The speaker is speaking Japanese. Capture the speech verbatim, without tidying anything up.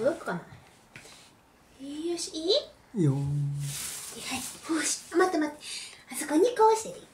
届くかな。よし、いい？ いいよー。 はい、よし、待って待って、あそこにこうしてでいい。